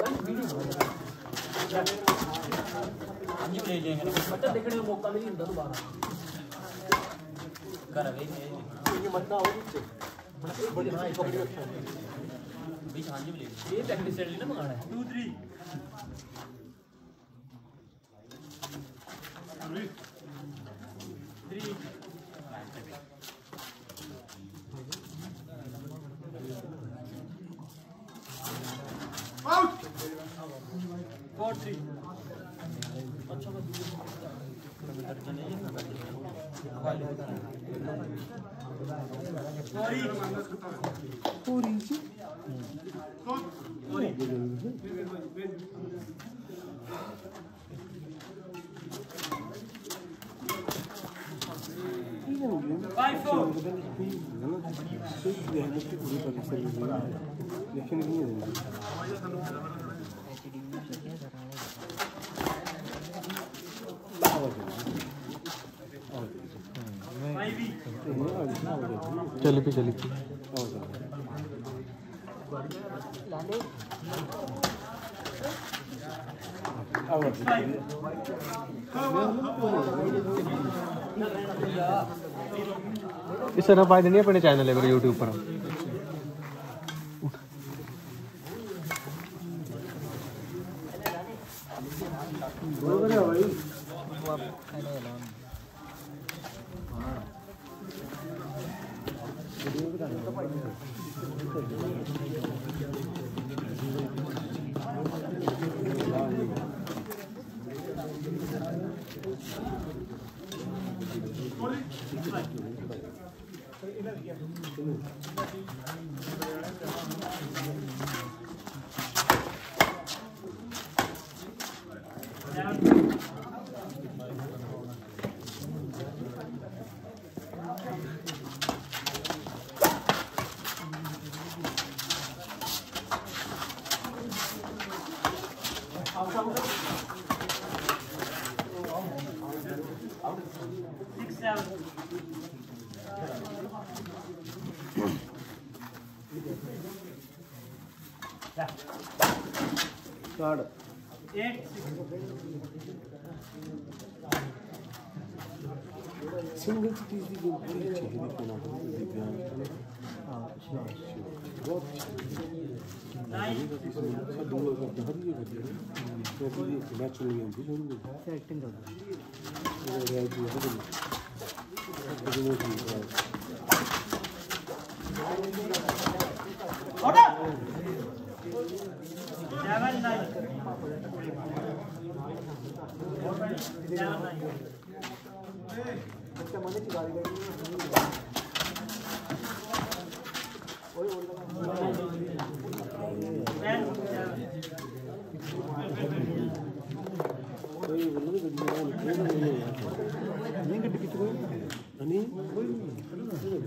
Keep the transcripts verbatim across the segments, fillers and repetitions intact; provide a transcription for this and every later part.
ले लेंगे बच्चा देखने का मौका नहीं मिलता दोबारा कर वे ये मत ना हो नीचे बड़ी पकड़ी रखा है बीच हां जी ले ये प्रैक्टिस सेट ना मंगाना है two three three out four three अच्छा बस Five four. चली पी चली पी इस तरह पाए देनी अपने चैनल है मेरे यूट्यूब पर सिंगल चीज की बड़ी अच्छी है देखना हां बहुत दो लोग बाहर ही कर दिया तो भी मैच हो गया थी जो एक्टिंग कर रहा है ये है सेवन नाइन सेवन नाइन अच्छा मने की गाड़ी गई ओए बोल रहा कोई बोल रहा है नहीं गड्डी कितने नहीं कोई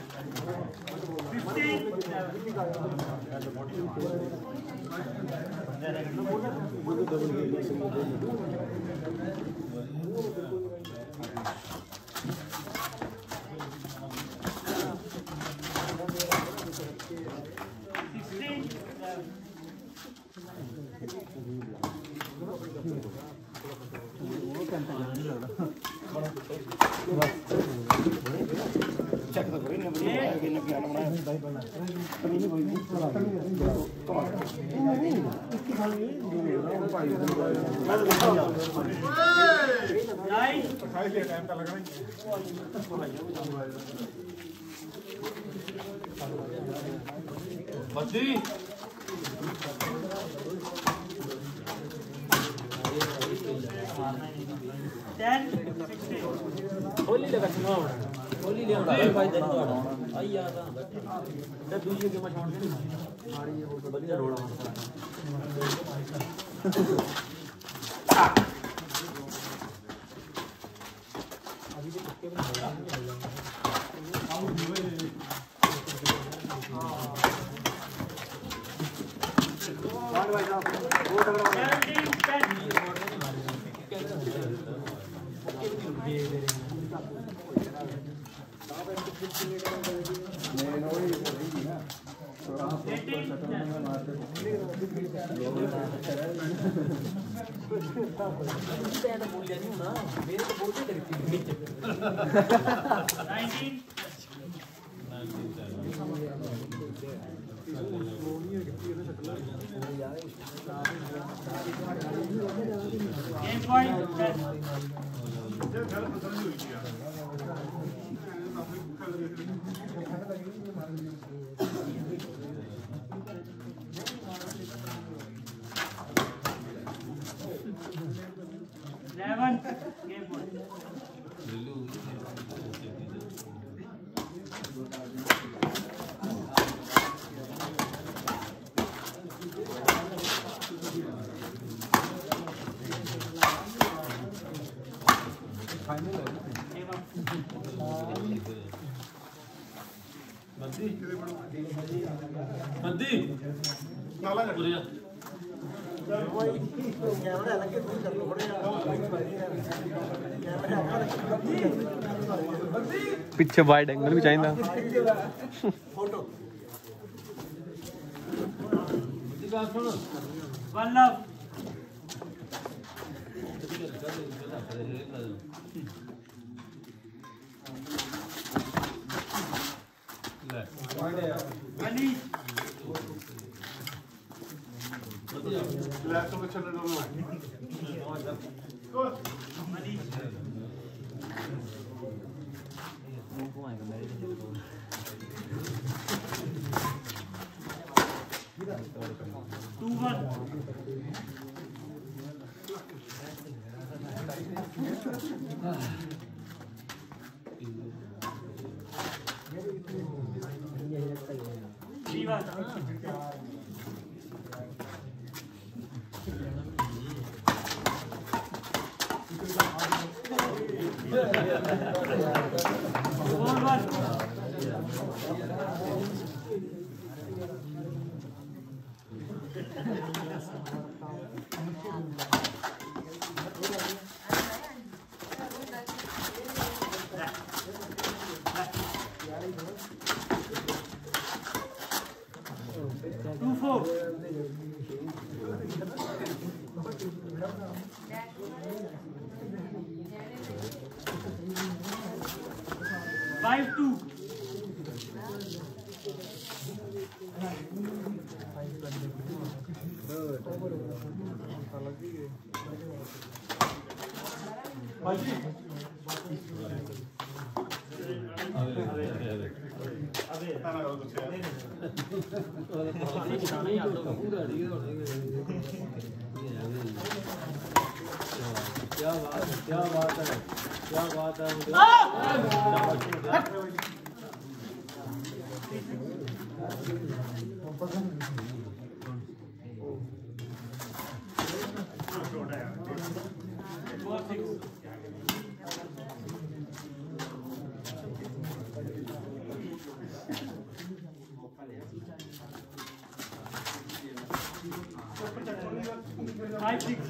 fifteen होली लगा सुना होली ले आना भाई दिन तो आई याद आ बैठे दूसरी गेम छोड़ दे मारी और तो बढ़िया रोड़ा अभी तो पक्के में हां भाई साहब वो तगड़ा पीछे वाइड एंगल भी चाहिए फोटो five two. क्या बात है, क्या बात है, क्या बात है। five six.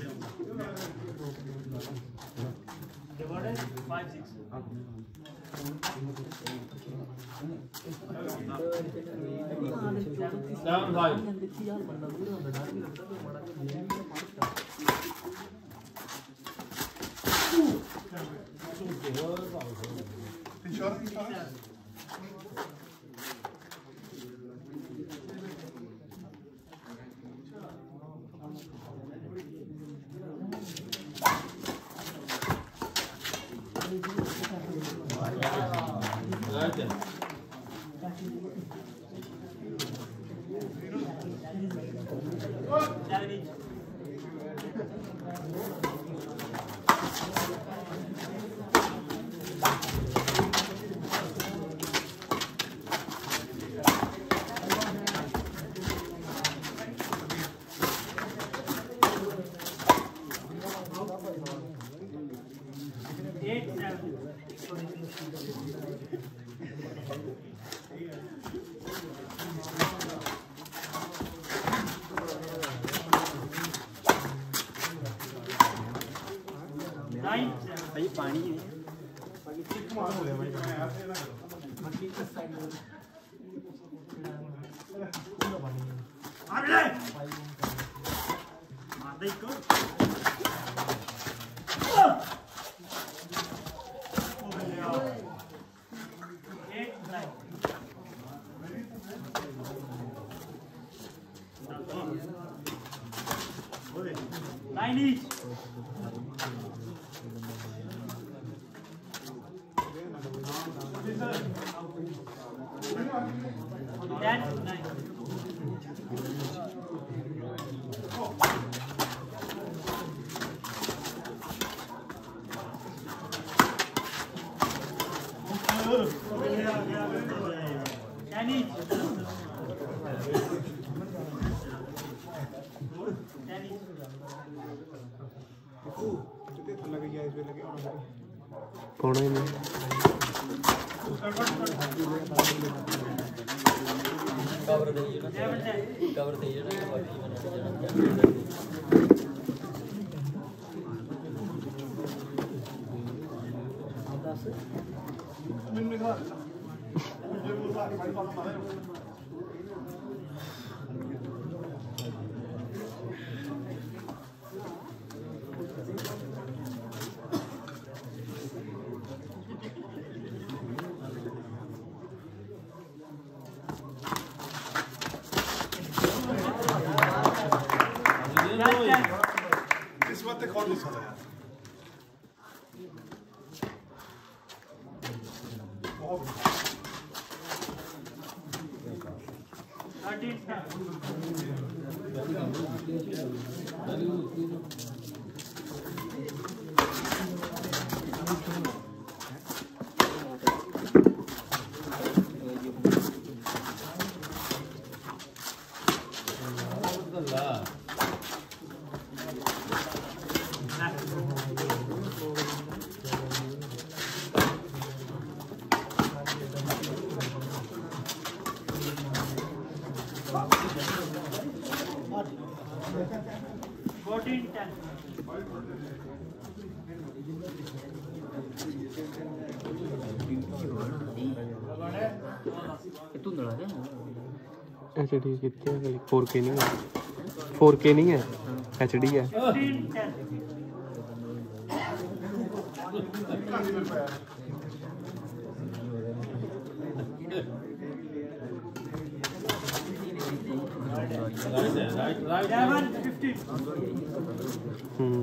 Divided five six. Seven five. भाई पानी है nine each. Ten nine. Ten each. Ten each. पौने में Cover the unit. Cover the unit. This is what they call this one. Thirteen. Fourteen ten. तू दड़ा दे H D कितने है four के नहीं है फोर के नहीं है एच डी है Fifteen ten. Seven fifteen. हम्म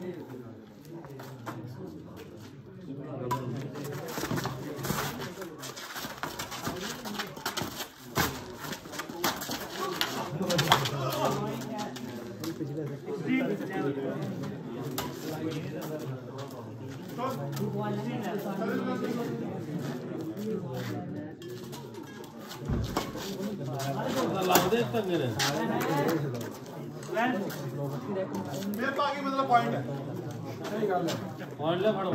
मेरे तो आगे मतलब पॉइंट है सही गल है पॉइंट ले फटाफट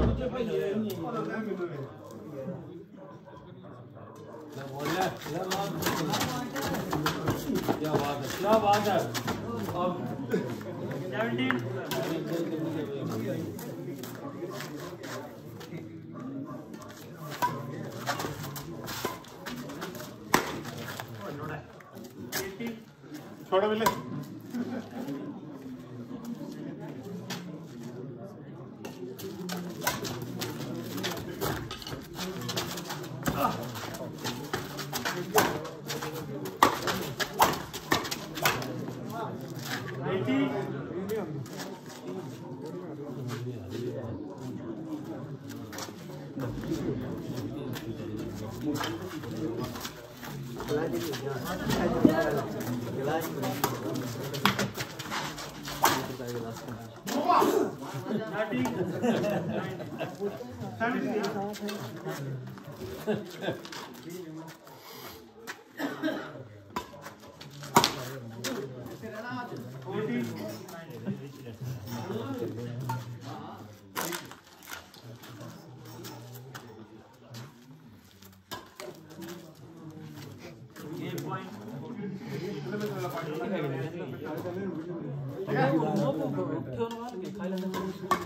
क्या बात है क्या बात है अब छोड़ो मिले क्या